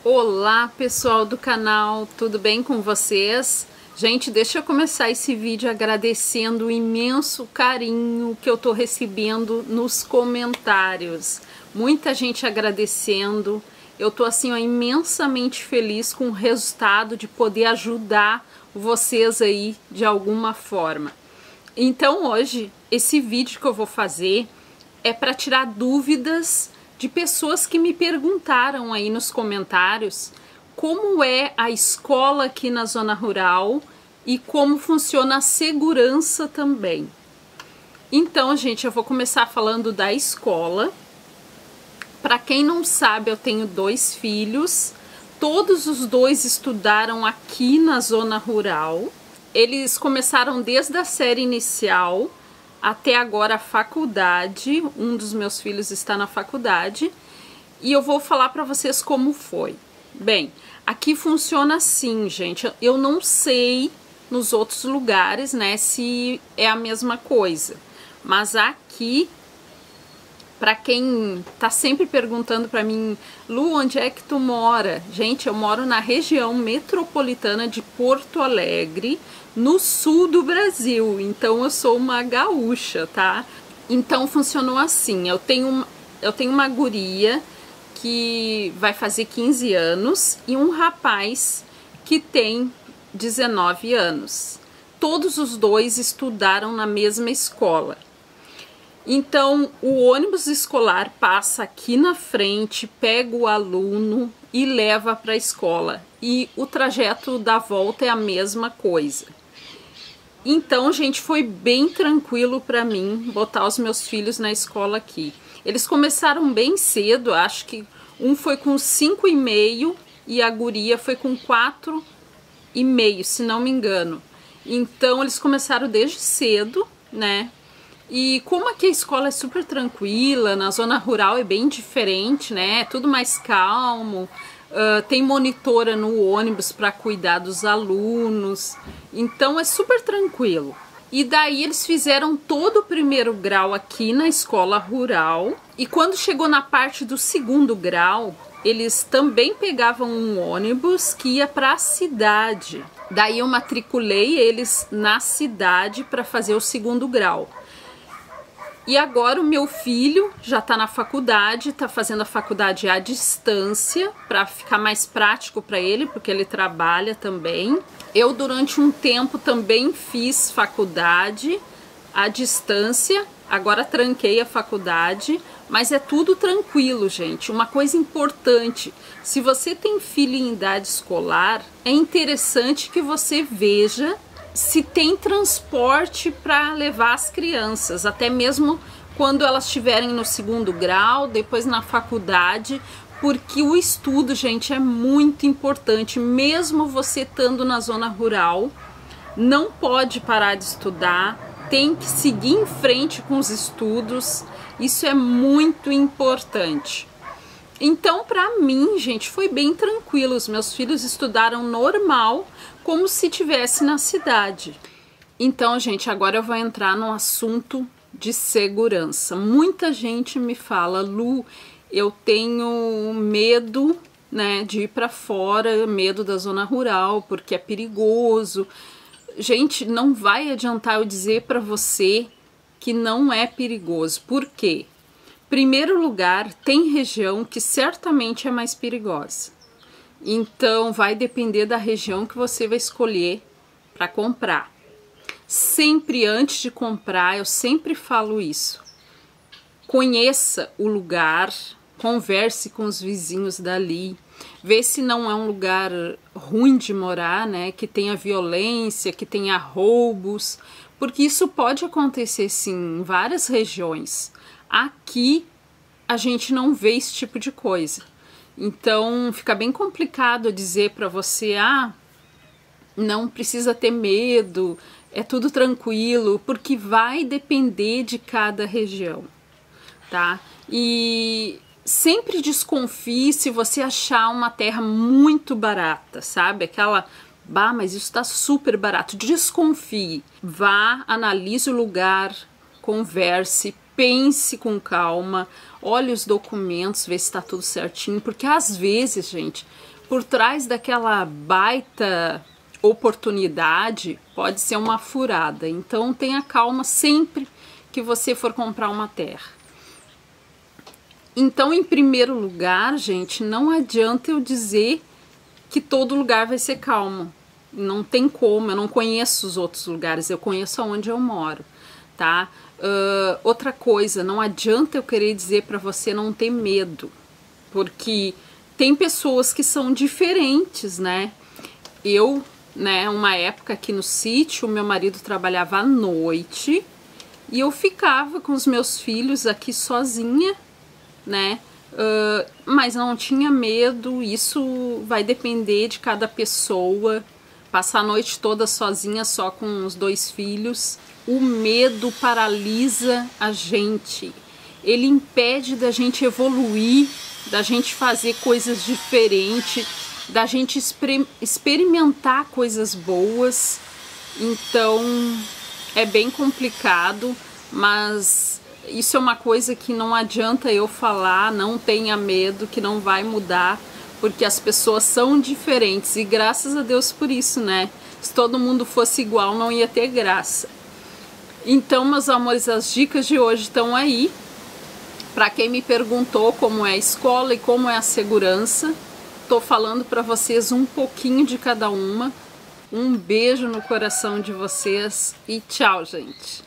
Olá pessoal do canal, tudo bem com vocês? Gente, deixa eu começar esse vídeo agradecendo o imenso carinho que eu tô recebendo nos comentários. Muita gente agradecendo, eu tô assim ó, imensamente feliz com o resultado de poder ajudar vocês aí de alguma forma. Então hoje, esse vídeo que eu vou fazer é para tirar dúvidas de pessoas que me perguntaram aí nos comentários como é a escola aqui na zona rural e como funciona a segurança também. Então, gente, eu vou começar falando da escola. Para quem não sabe, eu tenho 2 filhos, todos os 2 estudaram aqui na zona rural. Eles começaram desde a série inicial até agora a faculdade. Um dos meus filhos está na faculdade e eu vou falar para vocês como foi. Bem, aqui funciona assim, gente. Eu não sei nos outros lugares, né, se é a mesma coisa, mas aqui, para quem tá sempre perguntando para mim, Lu, onde é que tu mora? Gente, eu moro na região metropolitana de Porto Alegre, no sul do Brasil, então eu sou uma gaúcha, tá? Então funcionou assim, eu tenho uma guria que vai fazer 15 anos e um rapaz que tem 19 anos. Todos os 2 estudaram na mesma escola. Então, o ônibus escolar passa aqui na frente, pega o aluno e leva para a escola. E o trajeto da volta é a mesma coisa. Então, gente, foi bem tranquilo para mim botar os meus filhos na escola aqui. Eles começaram bem cedo, acho que um foi com 5,5 e a guria foi com 4,5, se não me engano. Então, eles começaram desde cedo, né? E como aqui a escola é super tranquila, na zona rural é bem diferente, né? É tudo mais calmo, tem monitora no ônibus para cuidar dos alunos, então é super tranquilo. E daí eles fizeram todo o primeiro grau aqui na escola rural e quando chegou na parte do segundo grau, eles também pegavam um ônibus que ia para a cidade. Daí eu matriculei eles na cidade para fazer o segundo grau. E agora o meu filho já está na faculdade, está fazendo a faculdade à distância, para ficar mais prático para ele, porque ele trabalha também. Eu durante um tempo também fiz faculdade à distância, agora tranquei a faculdade, mas é tudo tranquilo, gente. Uma coisa importante, se você tem filho em idade escolar, é interessante que você veja se tem transporte para levar as crianças, até mesmo quando elas estiverem no segundo grau, depois na faculdade, porque o estudo, gente, é muito importante, mesmo você estando na zona rural, não pode parar de estudar, tem que seguir em frente com os estudos, isso é muito importante. Então, para mim, gente, foi bem tranquilo. Os meus filhos estudaram normal, como se estivesse na cidade. Então, gente, agora eu vou entrar no assunto de segurança. Muita gente me fala, Lu, eu tenho medo, né, de ir para fora, medo da zona rural, porque é perigoso. Gente, não vai adiantar eu dizer para você que não é perigoso. Por quê? Primeiro lugar, tem região que certamente é mais perigosa. Então, vai depender da região que você vai escolher para comprar. Sempre antes de comprar, eu sempre falo isso. Conheça o lugar, converse com os vizinhos dali, vê se não é um lugar ruim de morar, né? Que tenha violência, que tenha roubos, porque isso pode acontecer sim em várias regiões. Aqui a gente não vê esse tipo de coisa. Então fica bem complicado dizer para você, não precisa ter medo, é tudo tranquilo, porque vai depender de cada região, tá? E sempre desconfie se você achar uma terra muito barata, sabe? Aquela, mas isso tá super barato. Desconfie, vá, analise o lugar, converse, pense com calma, olhe os documentos, vê se está tudo certinho, porque às vezes, gente, por trás daquela baita oportunidade pode ser uma furada. Então tenha calma sempre que você for comprar uma terra. Então, em primeiro lugar, gente, não adianta eu dizer que todo lugar vai ser calmo. Não tem como, eu não conheço os outros lugares, eu conheço aonde eu moro, tá? Outra coisa, não adianta eu querer dizer para você não ter medo, porque tem pessoas que são diferentes, né? Eu, né, uma época aqui no sítio, meu marido trabalhava à noite e eu ficava com os meus filhos aqui sozinha, né? Mas não tinha medo, isso vai depender de cada pessoa. Passar a noite toda sozinha, só com os 2 filhos, o medo paralisa a gente. Ele impede da gente evoluir, da gente fazer coisas diferentes, da gente experimentar coisas boas. Então é bem complicado, mas isso é uma coisa que não adianta eu falar, não tenha medo, que não vai mudar, porque as pessoas são diferentes e graças a Deus por isso, né? Se todo mundo fosse igual, não ia ter graça. Então, meus amores, as dicas de hoje estão aí. Para quem me perguntou como é a escola e como é a segurança, tô falando para vocês um pouquinho de cada uma. Um beijo no coração de vocês e tchau, gente!